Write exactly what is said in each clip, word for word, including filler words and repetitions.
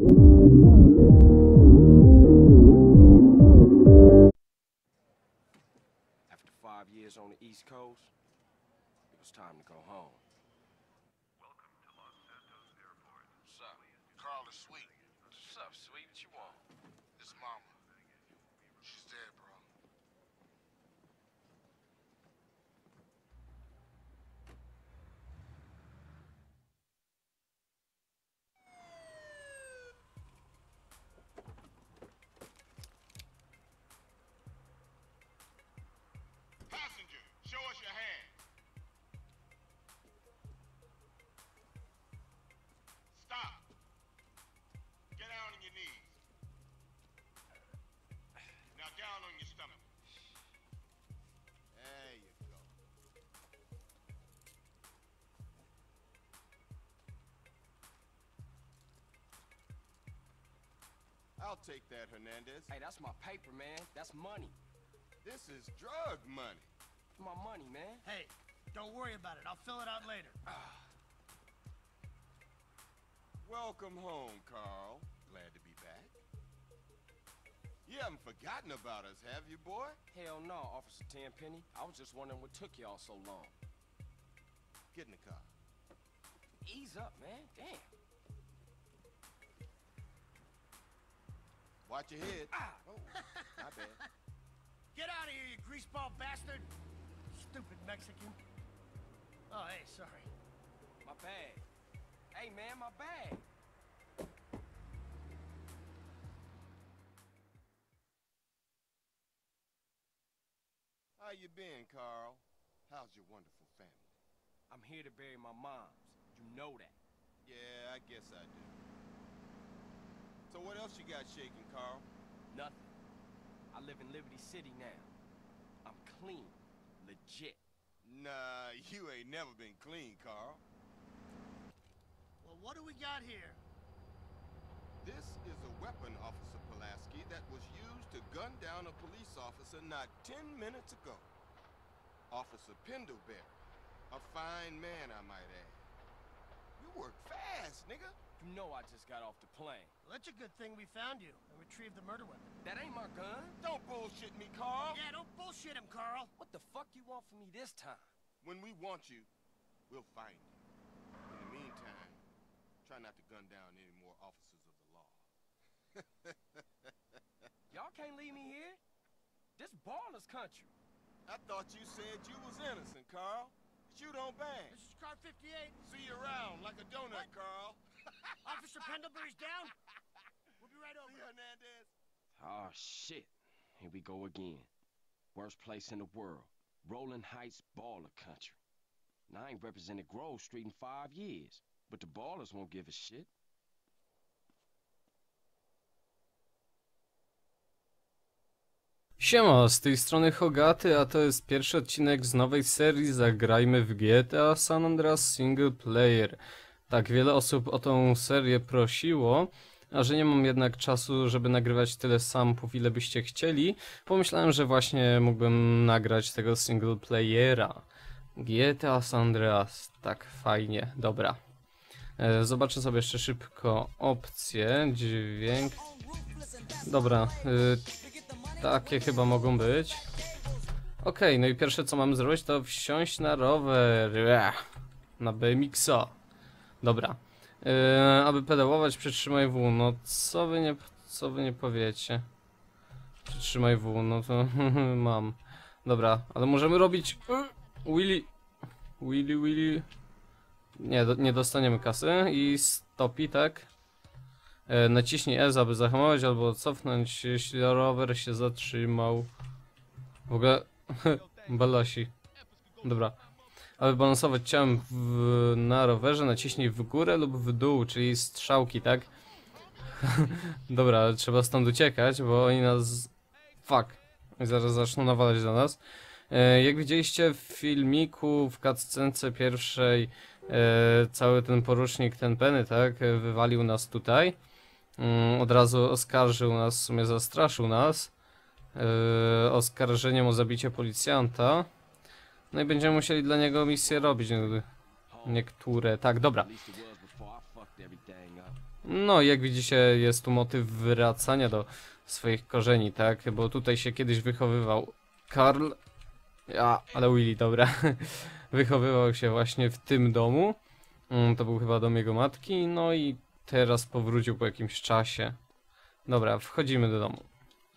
After five years on the East Coast, it was time to go home. Welcome to Los Santos Airport. What's up? Carl is sweet. What's up, sweet? What you want? This mama. She's dead, bro. Passenger, show us your hand. Stop. Get down on your knees. Now down on your stomach. There you go. I'll take that, Hernandez. Hey, that's my paper, man. That's money. This is drug money. My money, man. Hey, don't worry about it. I'll fill it out later. Welcome home, Carl. Glad to be back. You haven't forgotten about us, have you, boy? Hell no, Officer Tenpenny. I was just wondering what took y'all so long. Get in the car. Ease up, man. Damn. Watch your head. Ah. Oh, my bad. Get out of here, you greaseball bastard! Stupid Mexican. Oh, hey, sorry. My bag. Hey, man, my bag. How you been, Carl? How's your wonderful family? I'm here to bury my moms. You know that. Yeah, I guess I do. So what else you got shaking, Carl? Nothing. I live in Liberty City now. I'm clean. Legit. Nah, you ain't never been clean, Carl. Well, what do we got here? This is a weapon, Officer Pulaski, that was used to gun down a police officer not ten minutes ago. Officer Pendleberry. A fine man, I might add. You work fast, nigga. You know I just got off the plane. Well, that's a good thing we found you and retrieved the murder weapon. That ain't my gun. Don't bullshit me, Carl. Yeah, don't bullshit him, Carl. What the fuck you want from me this time? When we want you, we'll find you. In the meantime, try not to gun down any more officers of the law. Y'all can't leave me here. This baller's country. I thought you said you was innocent, Carl. But you don't bang. This is car fifty-eight. See you around like a donut, What? Carl. Officer Pendlebury's down. We'll be right over. See, Hernandez? Oh, shit. Here we go again. Worst place in the world. Rolling Heights baller country. Now, I ain't represented Grove Street in five years, but the ballers won't give a shit. Siema, z tej strony Hogaty, a to jest pierwszy odcinek z nowej serii Zagrajmy w G T A San Andreas Single Player. Tak, wiele osób o tą serię prosiło, a że nie mam jednak czasu, żeby nagrywać tyle sampów, ile byście chcieli, pomyślałem, że właśnie mógłbym nagrać tego single playera. G T A San Andreas, tak fajnie, dobra. E, zobaczę sobie jeszcze szybko opcje, dźwięk. Dobra, e, takie chyba mogą być. Ok, no i pierwsze co mam zrobić, to wsiąść na rower, na B M X-a. Dobra. Yy, aby pedałować, przytrzymaj W. No co wy nie, co wy nie powiecie? Przytrzymaj W, no to mam. Dobra, ale możemy robić yy, Willy. Willy, Willy. Nie, do, nie dostaniemy kasy. I stopi, tak? Yy, naciśnij S, aby zahamować albo cofnąć, jeśli rower się zatrzymał. W ogóle balosi. Dobra. Aby balansować ciałem w, na rowerze, naciśnij w górę lub w dół, czyli strzałki, tak? Dobra, trzeba stąd uciekać, bo oni nas... Fuck. Zaraz zaczną nawalać do nas. E, jak widzieliście w filmiku, w cutscence pierwszej, e, cały ten porucznik, ten Penny, tak? Wywalił nas tutaj. Um, od razu oskarżył nas, w sumie zastraszył nas. E, oskarżeniem o zabicie policjanta. No i będziemy musieli dla niego misje robić. Niektóre. Tak, dobra. No, jak widzicie, jest tu motyw wracania do swoich korzeni, tak? Bo tutaj się kiedyś wychowywał Karl. Ja, ale Willy, dobra. Wychowywał się właśnie w tym domu. To był chyba dom jego matki. No i teraz powrócił po jakimś czasie. Dobra, wchodzimy do domu.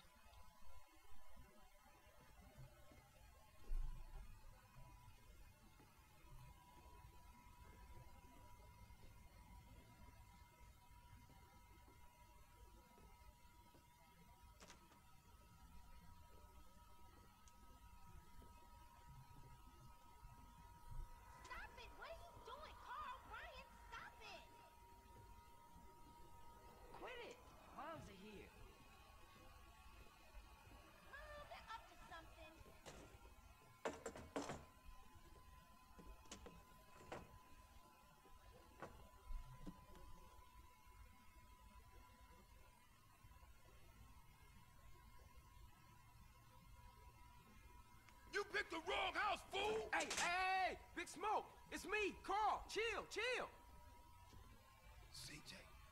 You picked the wrong house, fool! Hey, hey, hey, Big Smoke! It's me, Carl! Chill, chill! C J.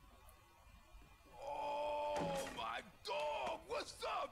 Oh, my dog! What's up?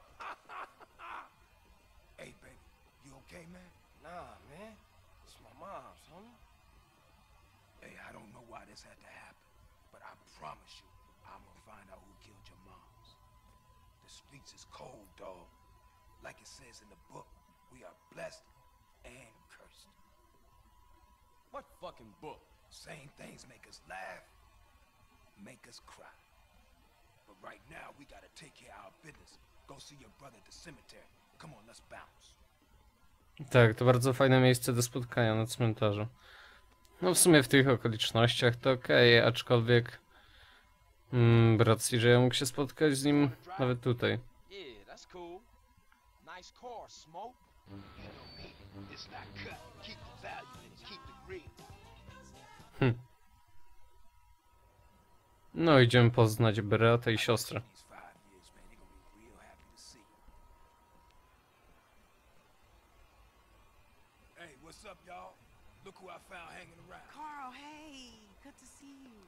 Hey, baby, you okay, man? Nah, man. It's my mom's, homie. Hey, I don't know why this had to happen, but I promise you, I'm gonna find out who killed your moms. The streets is cold, dog. Like it says in the book, we are blessed and cursed. What fucking book? Same things make us laugh, make us cry. But right now, we gotta take care of our business. Go see your brother at the cemetery. Come on, let's bounce. Tak, to bardzo fajne miejsce do spotkania na cmentarzu. No w sumie w tych okolicznościach to okej, okay, aczkolwiek mm, brat C J mógł się spotkać z nim nawet tutaj. Yeah, that's cool. Nice car, Smoke. It's not cut. Keep the value and keep it real. Hm. No idziemy poznać brata i siostrę. These five years, man, they're gonna be real happy to see you. Hey, what's up, y'all? Look who I found hanging around. Carl, hey, good to see you.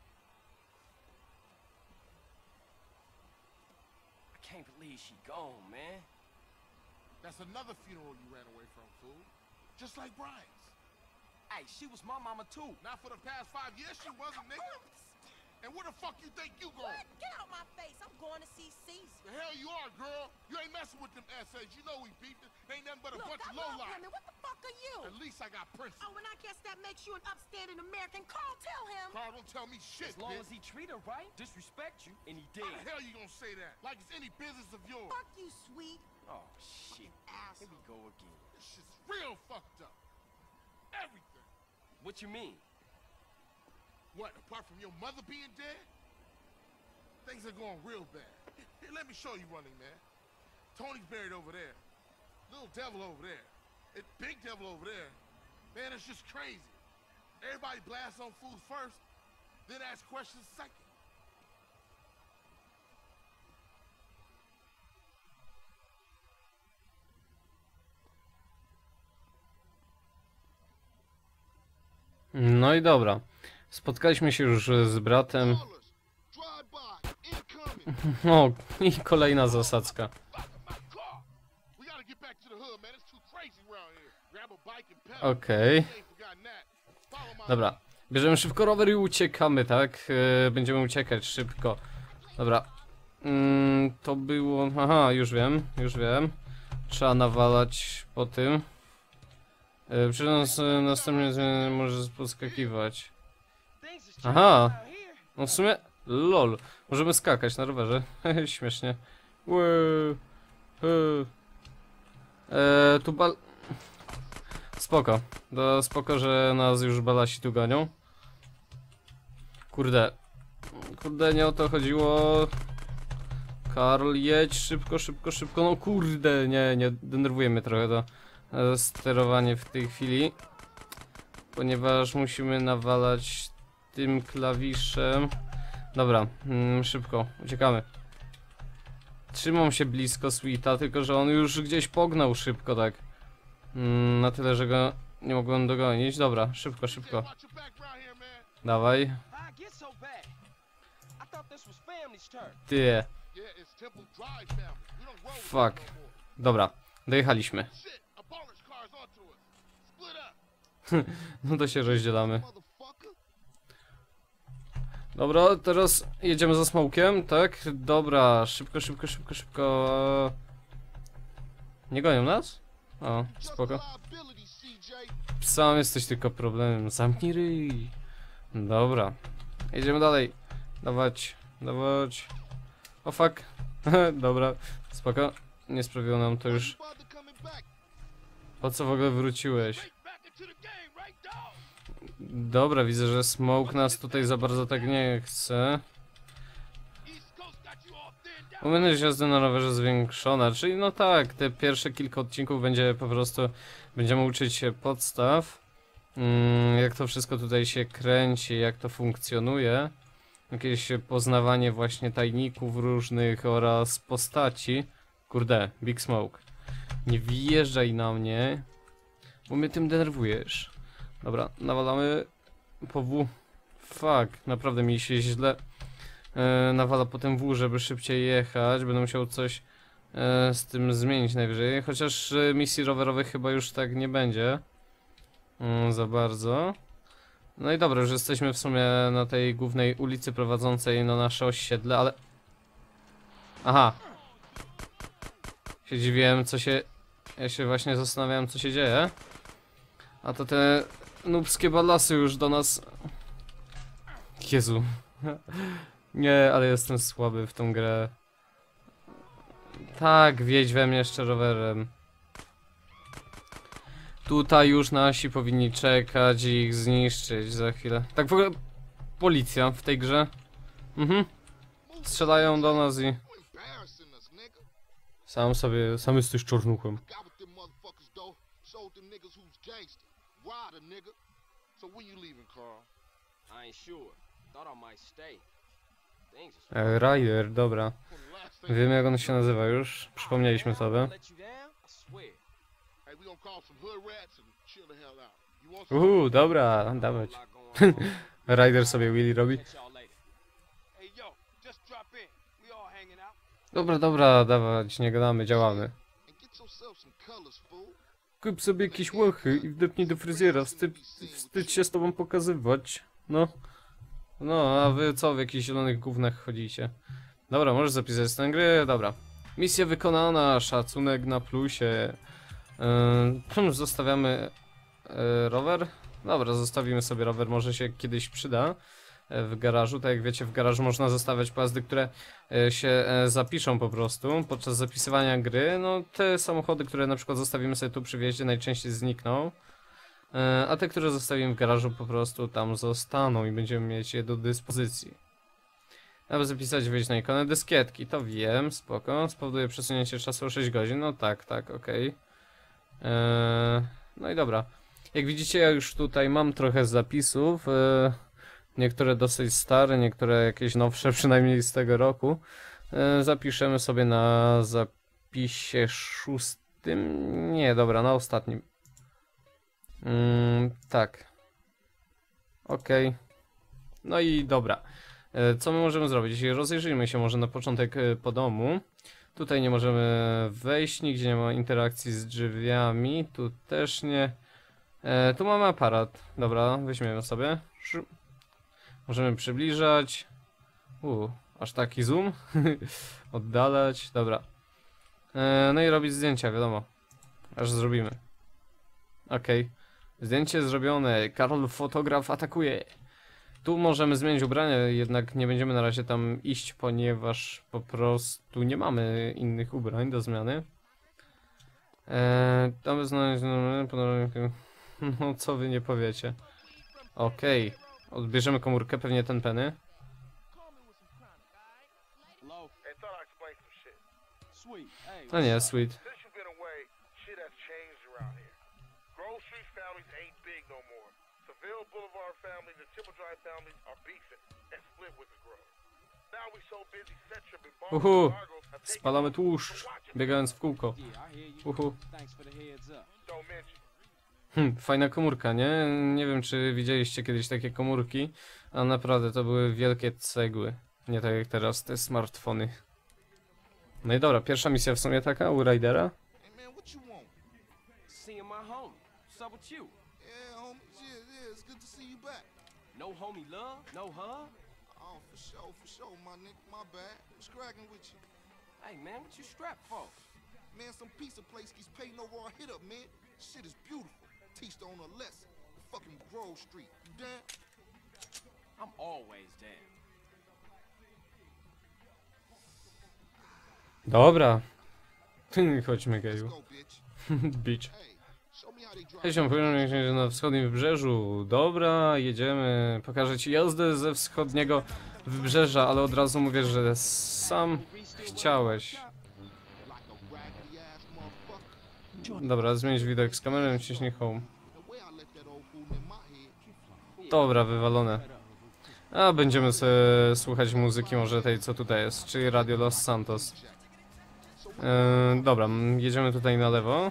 I can't believe she gone, man. That's another funeral you ran away from, fool. Just like Brian's. Hey, she was my mama too. Not for the past five years, she wasn't, nigga. And where the fuck you think you going? What? Get out my face. I'm going to see Caesar. The hell you are, girl. You ain't messing with them S As. You know we beefed it. They ain't nothing but a Look, bunch I of love lowlife. women. What the fuck are you? At least I got principles. Oh, and I guess that makes you an upstanding American. Carl, tell him. Carl, don't tell me shit, As long bitch. as he treat her right, disrespect you, and he How did. the hell you gonna say that? Like it's any business of yours. Fuck you, sweet. Oh, shit. Here we Asshole. go again. This shit's real fucked up. Everything. What you mean? What, apart from your mother being dead? Things are going real bad. Here, let me show you running, man. Tony's buried over there. Little devil over there. And big devil over there. Man, it's just crazy. Everybody blasts on fools first, then ask questions second. No i dobra. Spotkaliśmy się już z bratem. O, i kolejna zasadzka. Okej. Okay. Dobra. Bierzemy szybko rower i uciekamy, tak? Yy, będziemy uciekać szybko. Dobra. Yy, to było... Aha, już wiem, już wiem. Trzeba nawalać po tym. Yy, przy nas następnie może podskakiwać. Aha. No w sumie... Lol. Możemy skakać na rowerze. Śmiesznie. Eee, tu bal... Spoko. To spoko, że nas już balasi tu gonią. Kurde. Kurde, nie o to chodziło. Karl, jedź szybko, szybko, szybko. No kurde, nie, nie denerwuje mnie trochę to e, sterowanie w tej chwili. Ponieważ musimy nawalać tym klawiszem. Dobra, mm, szybko, uciekamy. Trzymam się blisko Sweeta, tylko że on już gdzieś pognał szybko, tak. Mm, na tyle, że go nie mogłem dogonić. Dobra, szybko, szybko. Dawaj. thought this was family's turf. Ty. Yeah, it's Temple Drive family. We don't roll with Fuck. them no more. Dobra, dojechaliśmy. Shit, a baller's car's onto us. Split up, No to się rozdzielamy. motherfucker. Dobra, teraz jedziemy za smokiem, tak? Dobra, szybko, szybko, szybko, szybko. Nie gonią nas? O, Just spoko. a liability, C J. Sam jesteś tylko problemem. Zamknij ryj. Dobra. Jedziemy dalej. Dawać, dawać. O fuck. Dobra, spoko. Nie sprawiło nam to już. You bother coming back? Po co w ogóle wróciłeś? Right back into the game, right, dog? Dobra, widzę, że smoke nas tutaj za bardzo tak nie chce. East Coast got you all thinned out. Umiejętność jazdy na rowerze zwiększona, czyli no tak, te pierwsze kilka odcinków będzie po prostu, będziemy uczyć się podstaw, mm, jak to wszystko tutaj się kręci, jak to funkcjonuje, jakieś poznawanie właśnie tajników różnych oraz postaci. Kurde, Big Smoke, nie wjeżdżaj na mnie, bo mnie tym denerwujesz. Dobra, nawalamy po W. Fuck, naprawdę mi się źle e, nawala po tym W, żeby szybciej jechać. Będę musiał coś e, z tym zmienić najwyżej. Chociaż e, misji rowerowych chyba już tak nie będzie mm, za bardzo. No i dobra, już jesteśmy w sumie na tej głównej ulicy prowadzącej na nasze osiedle, ale... Aha. Się dziwiłem, co się... Ja się właśnie zastanawiałem, co się dzieje. A to te nubskie ballasy już do nas... Jezu. Nie, ale jestem słaby w tą grę. Tak, wjedź we mnie jeszcze rowerem. Tutaj już nasi powinni czekać i ich zniszczyć za chwilę. Tak w ogóle... Policja w tej grze. Mhm. Strzelają do nas i... You embarrassing us, nigga. Sam sobie... Sam jesteś czarnuchem. Got with them motherfuckers, though. Showed them niggas who's gangster. Ride a nigga. So when you leaving, Carl? I ain't sure. Thought I might stay. Things is E, Ryder, dobra. When the last thing Wiemy jak on się nazywa już. Przypomnieliśmy sobie. let you down? I swear. Hey, we gonna call some hood rats and chill the hell out. You want some? Uuu, dobra, dawać. Lot going on. Ryder sobie Willy robi. Catch y'all later. Hey, yo, just drop in. We all hanging out. Dobra, dobra, dawać, nie gadamy, działamy. And get yourself some colors, fool. Kup sobie jakieś łochy i wdepnij do fryzjera. Wstyd, wstyd się z tobą pokazywać. No. No, a wy co w jakichś zielonych gównach chodzicie? Dobra, możesz zapisać tę gry, dobra. Misja wykonana, szacunek na plusie. Yy, zostawiamy yy, rower. Dobra, zostawimy sobie rower, może się kiedyś przyda yy, w garażu. Tak jak wiecie, w garażu można zostawiać pojazdy, które yy, się yy, zapiszą po prostu podczas zapisywania gry. No, te samochody, które na przykład zostawimy sobie tu przy wjeździe, najczęściej znikną. Yy, a te, które zostawimy w garażu, po prostu tam zostaną i będziemy mieć je do dyspozycji. Aby zapisać, wejść na ikonę dyskietki, to wiem, spoko. Spowoduje przesunięcie czasu o sześć godzin, no tak, tak, okej. Okay. Eee, no i dobra. Jak widzicie, ja już tutaj mam trochę zapisów. Eee, niektóre dosyć stare, niektóre jakieś nowsze, przynajmniej z tego roku. Eee, zapiszemy sobie na zapisie szóstym. Nie, dobra, na ostatnim. Mm, tak. Okej. Okay. No i dobra. Co my możemy zrobić? Rozejrzyjmy się może na początek po domu. Tutaj nie możemy wejść, nigdzie nie ma interakcji z drzwiami. Tu też nie. E, tu mamy aparat. Dobra, weźmiemy sobie. Możemy przybliżać. U, aż taki zoom. Oddalać. Dobra. E, no i robić zdjęcia, wiadomo. Aż zrobimy. Okej. Okay. Zdjęcie zrobione. Karol fotograf atakuje. Tu możemy zmienić ubrania, jednak nie będziemy na razie tam iść, ponieważ po prostu nie mamy innych ubrań do zmiany. Eee, tam znaleźć... No co wy nie powiecie. Okej. Okay. Odbierzemy komórkę, pewnie ten Penny. Hello? Hey, thought I explained some shit. Sweet. Hey. A nie, sweet. Since you've been away, shit has changed around here. Grove Street families ain't big no more. Seville Boulevard families and Temple Drive families are beefing and split with the Grove. Now we so busy set tripping bombs Uhu. and cargoes have taken Spalamy over tłuszcz, to watch it. biegając w kółko. Yeah, I hear you. Uhu. Thanks for the heads up. Don't mention. Hm, fajna komórka, nie? Nie wiem, czy widzieliście kiedyś takie komórki, a naprawdę to były wielkie cegły. Nie tak jak teraz te smartfony. No i dobra, pierwsza misja w sumie taka u Raidera. Hey man, what you want? Seeing my homie. What's up with you? Yeah, homie. Yeah, yeah, it's good to see you back. No homie love? No hug? Oh, for sure, for sure, my nigga. My bad. What's cracking with you? Hey man, what you strapped for? Man, some piece of place keeps paying over our hit up, man. Shit is beautiful. Teach the owner a lesson. Fucking Grove Street. You down? I'm always down. Dobra. Chodźmy, Let's geju. go, bitch. Beach. Hey, show me how they drive. Hej, się powiem, że na wschodnim wybrzeżu. Dobra, jedziemy. Pokażę ci jazdę ze wschodniego wybrzeża, ale od razu mówię, że sam chciałeś. Like a raggedy ass motherfucker. Dobra, zmienić widok z kamerą, ciśnij home. The way I let that old fool in my head. Dobra, wywalone. A będziemy sobie słuchać muzyki może tej, co tutaj jest, czyli Radio Los Santos. Eee, dobra, m, jedziemy tutaj na lewo.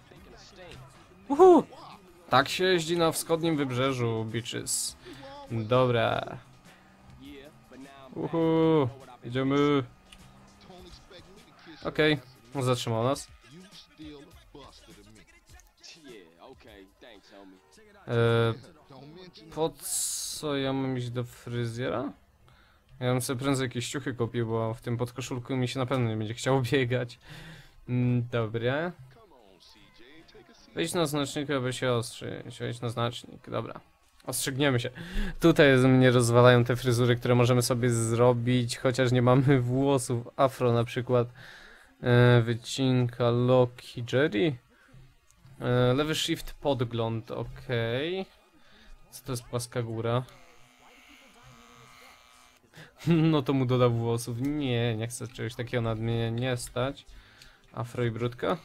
Uhu! Tak się jeździ na wschodnim wybrzeżu, bitches. Dobra. Yeah, but now I'm Uhu! Jedziemy. Don't expect me to kiss Okej, zatrzymał nas. you. Still a buster to me. Yeah, okay. Thanks, homie. Eee, Don't mention po co ja mam iść do fryzjera? Ja bym sobie prędzej jakieś ciuchy kupił, bo w tym podkoszulku mi się na pewno nie będzie chciało biegać. Mm, dobra. Wejdź na znacznik, aby się ostrzyć. Wejdź na znacznik, dobra. Ostrzygniemy się. Tutaj mnie rozwalają te fryzury, które możemy sobie zrobić, chociaż nie mamy włosów. Afro na przykład. E, wycinka Loki Jerry. E, lewy shift podgląd, ok. Co to jest płaska góra? No to mu doda włosów. Nie, nie chcę czegoś takiego nad mnie nie stać. Afro i brudka.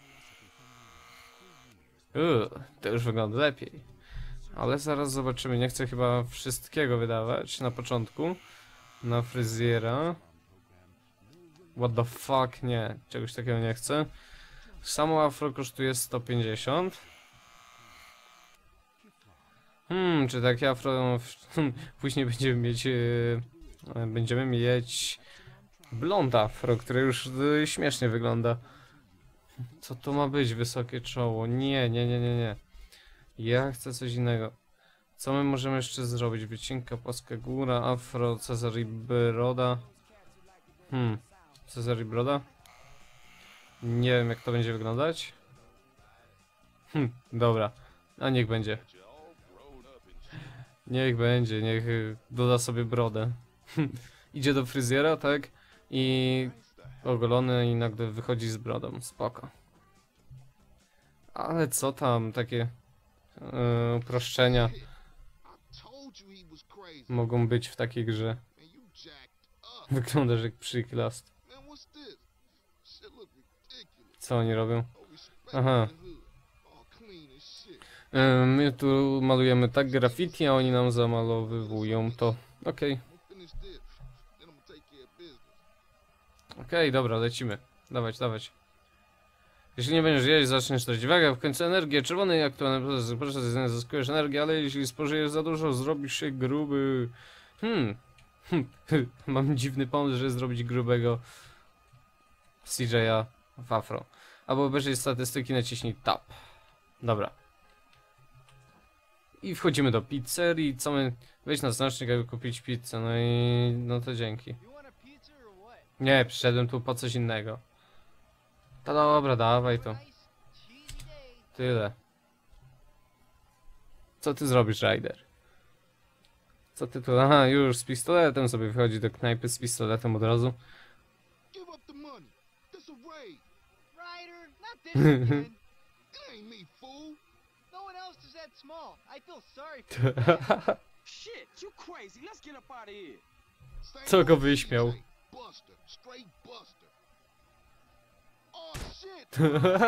Uuu, to już wygląda lepiej. Ale zaraz zobaczymy. Nie chcę chyba wszystkiego wydawać na początku. Na fryzjera. What the fuck? Nie, czegoś takiego nie chcę. Samo afro kosztuje sto pięćdziesiąt. Hmm, czy takie afro... Później będziemy mieć... Yy, będziemy mieć... blond afro, które już yy, śmiesznie wygląda. Co to ma być? Wysokie czoło? Nie, nie, nie, nie, nie. Ja chcę coś innego. Co my możemy jeszcze zrobić? Wycinka, płaska góra, afro, Cezar i broda. Hmm, Cezar i broda? Nie wiem, jak to będzie wyglądać. Hm, dobra. A niech będzie. Niech będzie, niech y, doda sobie brodę. Idzie do fryzjera, tak? I ogolony i nagle wychodzi z brodą. Spoko. Ale co tam, takie yy, uproszczenia I told you he was crazy. mogą być w takiej grze. Man, you jacked up. Wyglądasz jak przyklast. Man, what's this? Shit look ridiculous. Co oni robią? Oh, respect Aha. the hood. All clean as shit. Yy, my tu malujemy tak graffiti, a oni nam zamalowywują to. Okej, I'm gonna finish this. Then I'm gonna take care of business. okej, dobra, lecimy. Dawać, dawać. Jeśli nie będziesz jeść, zaczniesz tracić wagę, w końcu energię. Czerwony jak to proces zyskujesz energię, ale jeśli spożyjesz za dużo, zrobisz się gruby. Hmm. Mam dziwny pomysł, żeby zrobić grubego C J a w afro. Albo obejrzeć statystyki, naciśnij tab. Dobra. I wchodzimy do pizzerii. Co my... Wejdź na znacznik, aby kupić pizzę. No i... no to dzięki. Nie, przyszedłem tu po coś innego. To dobra, dawaj to. Tyle. Co ty zrobisz, Ryder? Co ty tu... Aha, już z pistoletem sobie wychodzi do knajpy z pistoletem od razu. Give up the money. This a raid. Ryder, not this again. It ain't me, fool. No one else is that small. I feel sorry for you. Shit, you crazy. Let's get up out of here. Same Co go old wyśmiał? C J. Buster. Straight Buster. Oh shit.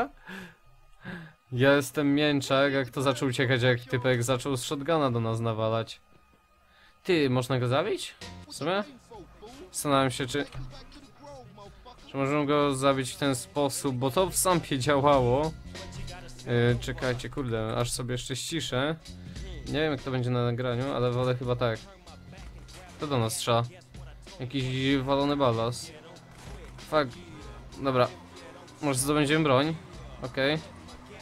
Ja jestem mięczak, jak to zaczął uciekać, jak typek zaczął z shotguna do nas nawalać. Ty, można go zabić? W sumie? Zastanawiam się, czy... Czy możemy go zabić w ten sposób, bo to w sampie działało. Yy, czekajcie, kurde, aż sobie jeszcze ściszę. Nie wiem, jak to będzie na nagraniu, ale wolę chyba tak. Kto do nas strzela? Jakiś walony balas. Fuck. Dobra. Może zdobędziemy broń. Okej. Okay.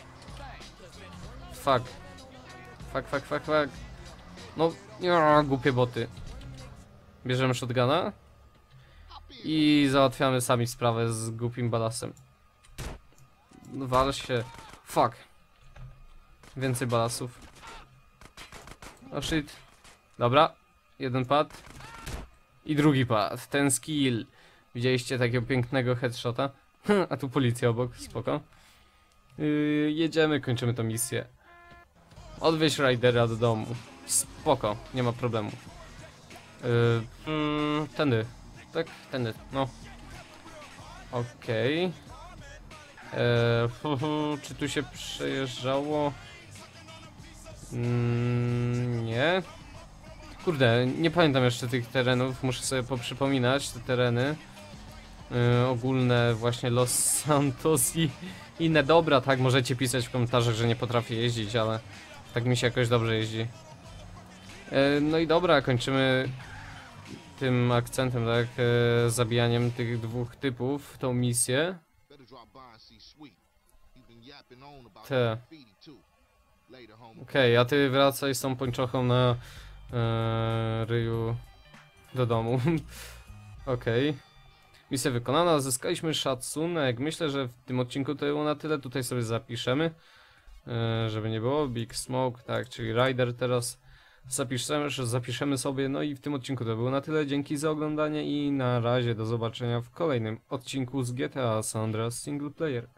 Fuck. Fuck, fuck, fuck, fuck. No, ja, głupie boty. Bierzemy shotguna. I załatwiamy sami sprawę z głupim balasem. Wal się. Fuck. Więcej balasów. Oh shit. Dobra. Jeden pad. I drugi pad. Ten skill. Widzieliście takiego pięknego headshota? A tu policja obok. Spoko. Yy, jedziemy, kończymy tą misję. Odwieź Raidera do domu. Spoko. Nie ma problemu. Yy, mm, tędy. Tak? Tędy. No. Okej. Okay. Czy tu się przejeżdżało? Mm, nie. Kurde, nie pamiętam jeszcze tych terenów. Muszę sobie poprzypominać te tereny. Yy, ogólne właśnie Los Santos i inne. Dobra, tak, możecie pisać w komentarzach, że nie potrafię jeździć, ale tak mi się jakoś dobrze jeździ. Yy, no i dobra, kończymy tym akcentem, tak, yy, zabijaniem tych dwóch typów, tą misję. Te. Okej, okay, a ty wracaj z tą pończochą na yy, ryju do domu. Okej. Okay. Misja wykonana, zyskaliśmy szacunek. Myślę, że w tym odcinku to było na tyle. Tutaj sobie zapiszemy, yy, żeby nie było. Big Smoke, tak, czyli Rider teraz zapiszemy, zapiszemy sobie. No i w tym odcinku to było na tyle. Dzięki za oglądanie i na razie do zobaczenia w kolejnym odcinku z G T A San Andreas Single Player.